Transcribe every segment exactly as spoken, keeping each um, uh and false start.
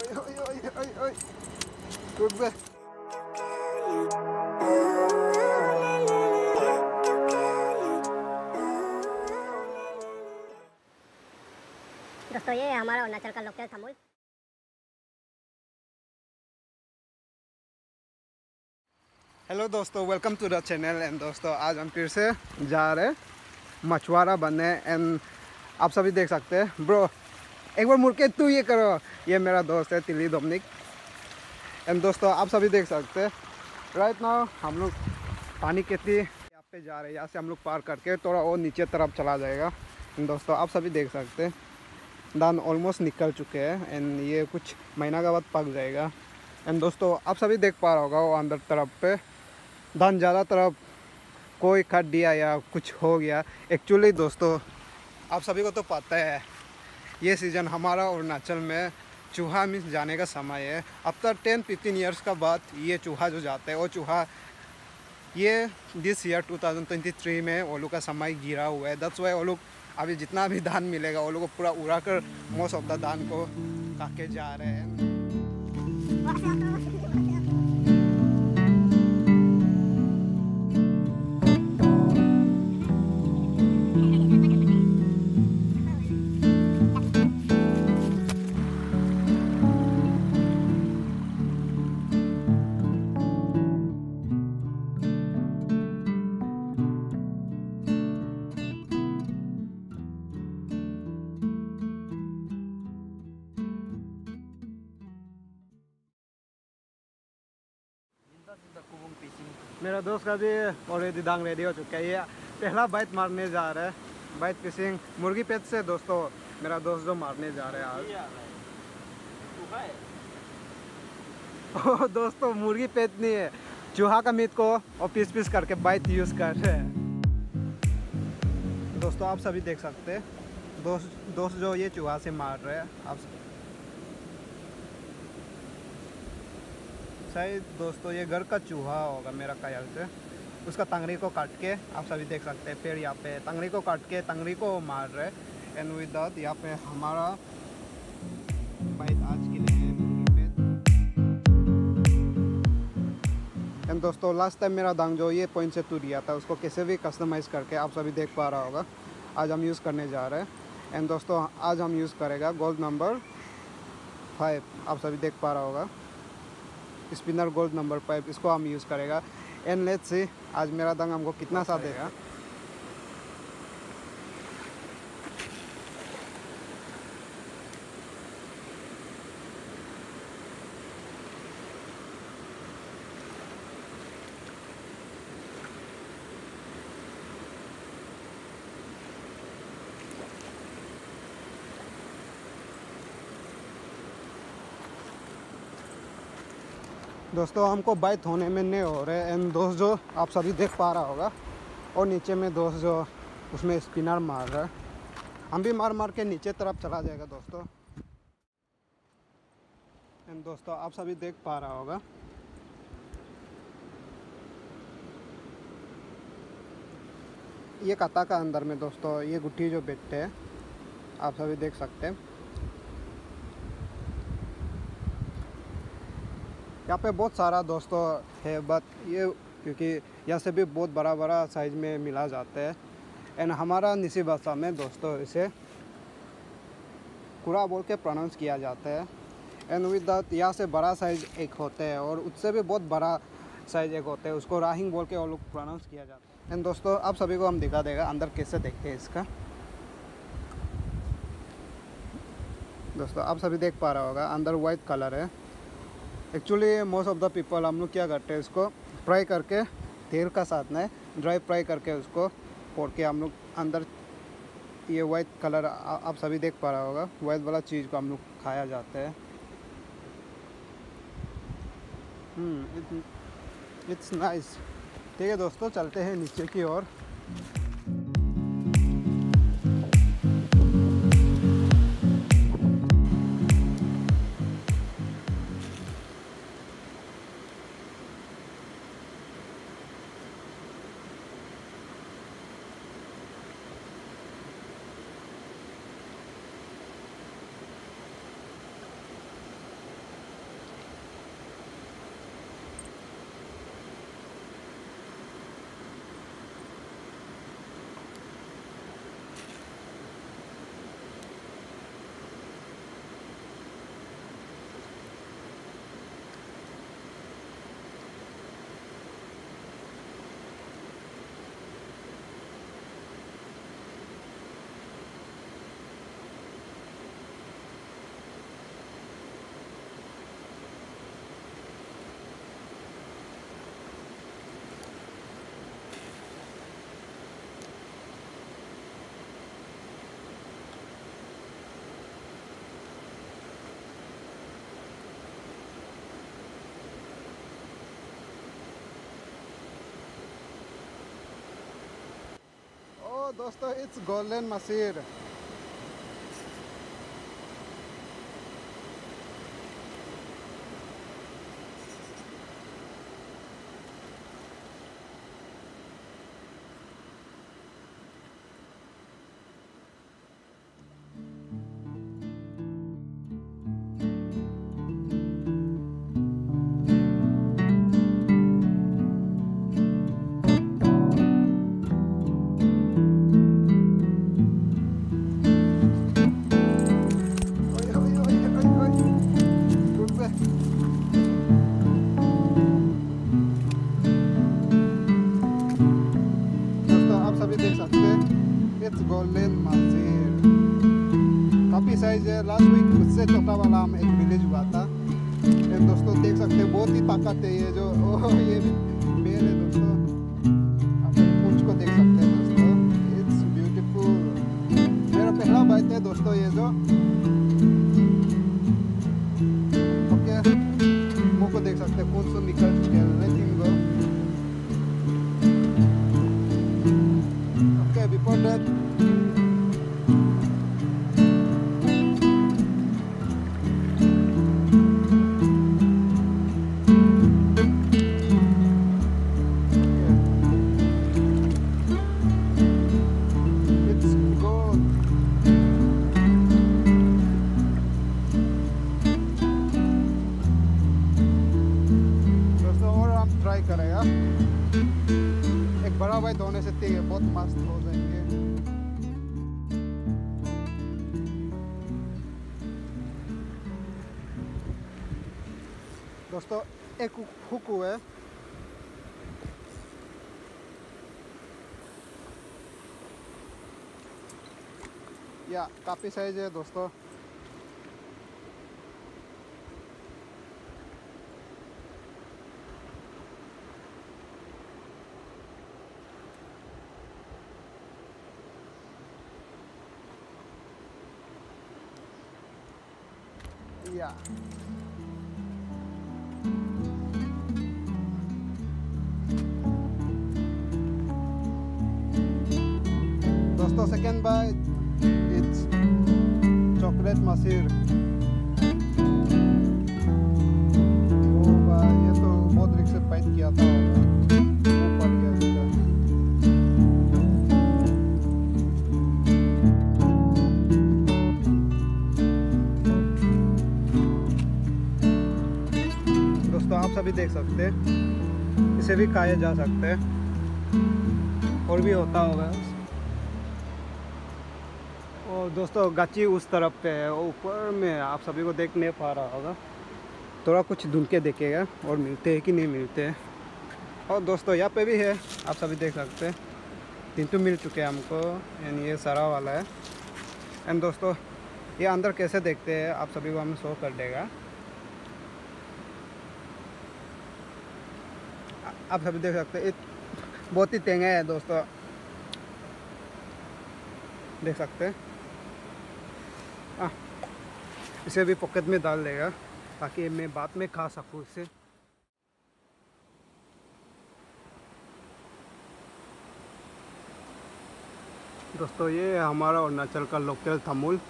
ओए ओए ओए ओए रुक बे। दोस्तों ये हमारा अरुणाचल का लोकल तमुल। हेलो दोस्तों, welcome to the channel. And दोस्तों आज हम फिर से जा रहे मछुआरा बनने। एंड आप सभी देख सकते हैं ब्रो, एक बार मुड़ के तू ये करो। ये मेरा दोस्त है तिली डोमिनिक। एंड दोस्तों आप सभी देख सकते हैं राइट नाउ हम लोग पानी कितनी यहाँ पे जा रहे हैं। यहाँ से हम लोग पार करके थोड़ा और नीचे तरफ चला जाएगा। एंड दोस्तों आप सभी देख सकते हैं धान ऑलमोस्ट निकल चुके हैं एंड ये कुछ महीना के बाद पक जाएगा। एंड दोस्तों आप सभी देख पा रहा होगा वो अंदर तरफ पे धान ज़्यादा तरफ कोई काट दिया या कुछ हो गया। एक्चुअली दोस्तों आप सभी को तो पता है ये सीज़न हमारा अरुणाचल में चूहा मिस जाने का समय है। आफ्टर टेन फिफ्टीन ईयर्स का बाद ये चूहा जो जाता है वो चूहा ये this year two thousand twenty three में वो लोग का समय गिरा हुआ है। दैट्स वाई वो लोग अभी जितना भी धान मिलेगा वो लोग को पूरा उड़ा कर मोस्ट ऑफ द धान को काट के जा रहे हैं। मेरा दोस्त का भी ऑलरेडी दांग रेडी हो चुका है। ये पहला बाइट मारने जा रहा है। बाइट फिशिंग मुर्गी पेट से दोस्तों मेरा दोस्त जो मारने जा रहा है आज। ओ दोस्तों मुर्गी पेट नहीं है, चूहा का मीट को और पीस पीस करके बाइट यूज़ कर रहे हैं। दोस्तों आप सभी देख सकते हैं दोस्त दोस्त जो ये चूहा से मार रहे हैं। आप शायद दोस्तों ये घर का चूहा होगा मेरा ख्याल से। उसका तंगड़ी को काट के आप सभी देख सकते हैं फिर यहाँ पे तंगड़ी को काट के तंगड़ी को मार रहे। एंड विद दैट यहाँ पे हमारा बाइट आज के लिए मुर्गी पेट। एंड दोस्तों लास्ट टाइम मेरा दांग जो ये पॉइंट से टूट गया था उसको कैसे भी कस्टमाइज़ करके आप सभी देख पा रहा होगा आज हम यूज़ करने जा रहे हैं। एंड दोस्तों आज हम यूज़ करेगा गोल्ड नंबर फाइव। आप सभी देख पा रहा होगा स्पिनर गोल्ड नंबर फाइव, इसको हम यूज़ करेगा। एंड लेट्स सी आज मेरा दंग हमको कितना साथ देगा। दोस्तों हमको बाइट होने में नहीं हो रहे। एंड दोस्त जो आप सभी देख पा रहा होगा और नीचे में दोस्त जो उसमें स्पिनर मार रहा है, हम भी मार मार के नीचे तरफ चला जाएगा दोस्तों। एंड दोस्तों आप सभी देख पा रहा होगा ये कता का अंदर में दोस्तों ये गुट्ठी जो बैठते हैं आप सभी देख सकते हैं। यहाँ पे बहुत सारा दोस्तों है बट ये क्योंकि यहाँ से भी बहुत बड़ा बड़ा साइज में मिला जाता है। एंड हमारा निसी भाषा में दोस्तों इसे कुरा बोल के प्रोनाउंस किया जाता है। एंड विद दैट यहाँ से बड़ा साइज एक होता है और उससे भी बहुत बड़ा साइज एक होता है, उसको राहिंग बोल के वो लोग प्रोनाउंस किया जाता है। एंड दोस्तों आप सभी को हम दिखा देगा अंदर कैसे देखते हैं इसका। दोस्तों आप सभी देख पा रहा होगा अंदर वाइट कलर है। Actually most of the people हम लोग क्या करते हैं इसको फ्राई करके तेल का साथ में ड्राई फ्राई करके उसको पोड़ के हम लोग अंदर ये वाइट कलर आप सभी देख पा रहा होगा वाइट वाला चीज़ को हम लोग खाया जाता है। Hmm it's nice. ठीक है दोस्तों चलते हैं नीचे की ओर। दोस्तों, it's golden mahseer. Golden mahseer काफ़ी साइज है। लास्ट वीक उससे छोटा वाला हम एक विलेज हुआ था। ये दोस्तों देख सकते हैं, बहुत ही ताकत है ये जो ओ, ये मेल है दोस्तों। आप पूंछ को देख सकते हैं दोस्तों, इट्स ब्यूटीफुल। मेरा पहला बाइट है दोस्तों ये जो। ओके, मुंह को देख सकते हैं, पूंछ तो निकल चुके हैं। Let him go. Okay, before that करेगा। एक बड़ा बाइट होने से ठीक है, बहुत मस्त हो जाएंगे। दोस्तों एक हुक है, या काफ़ी साइज है दोस्तों। या दोस्तों second bite, it's chocolate mahseer. ओ भाई, ये तो बहुत रिक्स से बाइट किया था, ऊपर गया इसका। दोस्तों आप सभी देख सकते हैं, इसे भी खाया जा सकते हैं, और भी होता होगा। और दोस्तों गाची उस तरफ पे है, ऊपर में आप सभी को देख नहीं पा रहा होगा। थोड़ा कुछ ढूंढ के देखेगा और मिलते हैं कि नहीं मिलते हैं। और दोस्तों यहाँ पे भी है, आप सभी देख सकते हैं। तीन तो मिल चुके हैं हमको, एंड ये सारा वाला है। एंड दोस्तों ये अंदर कैसे देखते हैं आप सभी को हम शो कर देगा। आप सभी देख सकते हैं, बहुत ही तेंगा है दोस्तों, देख सकते हैं। आ, इसे भी पॉकेट में डाल देगा ताकि मैं बाद में खा सकूँ इसे। दोस्तों ये हमारा अरुणाचल का लोकल तमुल।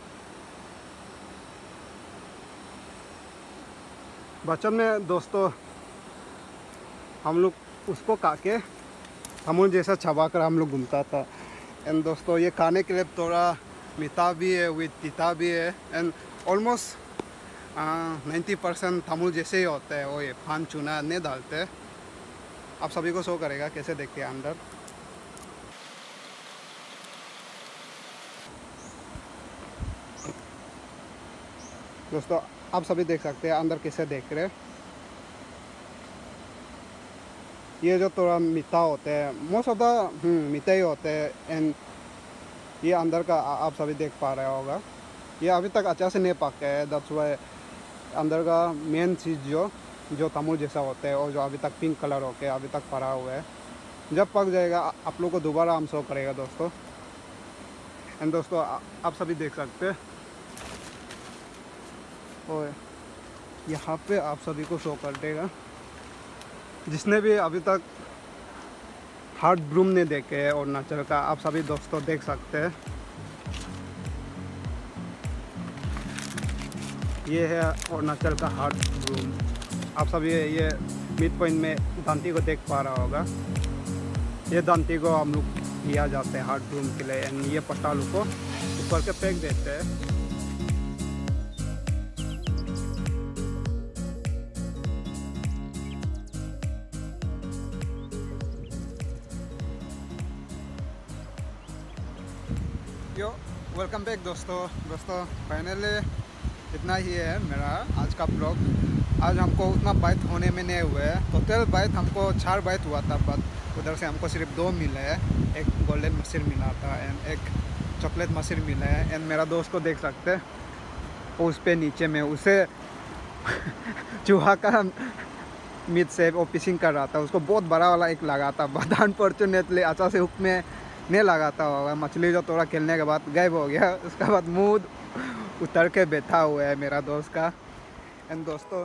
बचपन में दोस्तों हम लोग उसको खा के तमुल जैसा चबा कर हम लोग घूमता था। एंड दोस्तों ये खाने के लिए थोड़ा मीठा भी है, विद तीता भी है, एंड ऑलमोस्ट नाइन्टी परसेंट तमुल जैसे ही होता है। वो ये पान चूना नहीं डालते। आप सभी को शो करेगा कैसे देखते हैं अंदर। दोस्तों आप सभी देख सकते हैं अंदर कैसे देख रहे हैं। ये जो थोड़ा मीठा होते हैं, मोस्ट ऑफ द मीठा ही होते हैं। एंड ये अंदर का आप सभी देख पा रहे होगा, ये अभी तक अच्छा से नहीं पका है। दैट्स व्हाई अंदर का मेन चीज़ जो जो तमुल जैसा होता है और जो अभी तक पिंक कलर होके अभी तक पड़ा हुआ है, जब पक जाएगा आप लोग को दोबारा हम शो करेगा दोस्तों। एंड दोस्तों आप सभी देख सकते हैं, और यहाँ पे आप सभी को शो कर देगा। जिसने भी अभी तक हार्ट ब्रूम ने देखे अरुणाचल का, आप सभी दोस्तों देख सकते हैं। ये है अरुणाचल का हार्ट ब्रूम। आप सभी ये मिड पॉइंट में दांती को देख पा रहा होगा। ये दांती को हम लोग लिया जाते हैं हार्ट ब्रूम के लिए, एंड ये पटालू को ऊपर के फेंक देते हैं। यो वेलकम बैक दोस्तों दोस्तों फाइनली इतना ही है मेरा आज का ब्लॉग। आज हमको उतना बाइट होने में नहीं हुआ है। टोटल बाइट हमको चार बाइट हुआ था, बट उधर से हमको सिर्फ दो मिले हैं। एक गोल्डन मछली मिला था एंड एक चॉकलेट मछली मिला है। एंड मेरा दोस्त को देख सकते हैं, उस पे नीचे में उसे चूहा का मीट से वो फिशिंग कर रहा था। उसको बहुत बड़ा वाला एक लगा था, बट अनफॉर्चुनेटली अच्छा से हुक में नहीं लगाता होगा। मछली जो थोड़ा खेलने के बाद गायब हो गया। उसके बाद मुंह उतर के बैठा हुआ है मेरा दोस्त का। एंड दोस्तों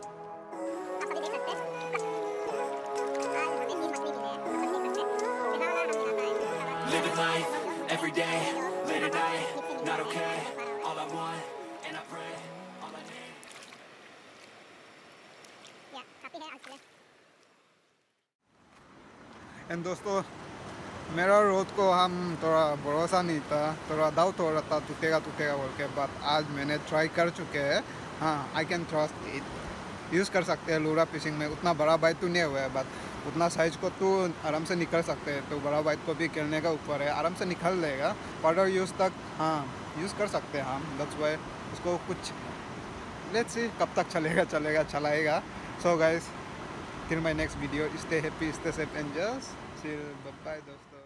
एंड दोस्तों मेरा रोड को हम थोड़ा भरोसा नहीं था, थोड़ा डाउट हो रहा था टूटेगा टूटेगा बोल के, बाद आज मैंने ट्राई कर चुके हैं। हाँ, I can trust it. Use कर सकते हैं लूरा फिशिंग में। उतना बड़ा बाइट तो नहीं हुआ है, बट उतना साइज को तो आराम से निकल सकते हैं। तो बड़ा बाइट को भी खेलने का ऊपर है, आराम से निकल लेगा। पाउडर यूज़ तक हाँ यूज़ कर सकते हैं हम। दैट्स व्हाई उसको कुछ लेट्स सी कब तक चलेगा चलेगा चलाएगा। So guys, till my next video, stay happy, stay safe, and just chill. Bye bye दोस्तों।